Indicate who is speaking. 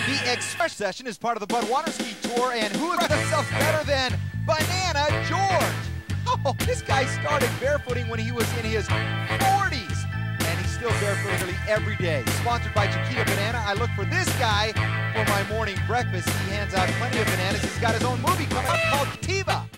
Speaker 1: The Express Session is part of the Bud Water Ski Tour, and who is himself better than Banana George? Oh, this guy started barefooting when he was in his 40s, and he's still barefooting nearly every day. Sponsored by Chiquita Banana, I look for this guy for my morning breakfast. He hands out plenty of bananas. He's got his own movie coming up called Tiva.